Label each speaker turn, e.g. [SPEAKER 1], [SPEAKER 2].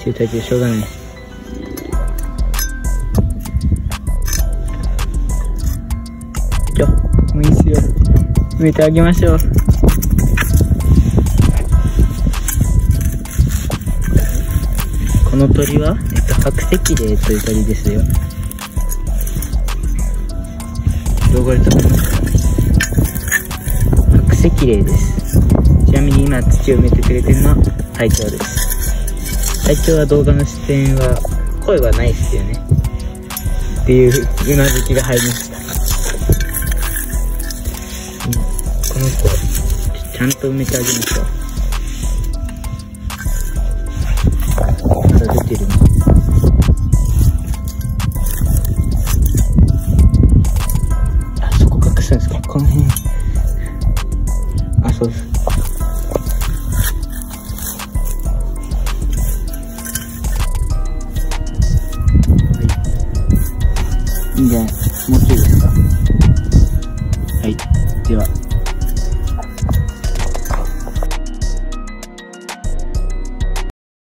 [SPEAKER 1] 集大成しょうがない。もういいっすよ。埋めてあげましょう。この鳥は、白石霊という鳥ですよ。動画で食べますか？白石霊です。ちなみに今土を埋めてくれてるのは隊長です。隊長は動画の出演は声はないっすよねっていううなずきが入りました。この子ちゃんと埋めてあげましょう。まだ出てるね。あそこ隠すんですか？この辺。あ、そうです。いいんじゃない？もうちょいですか？はい。では。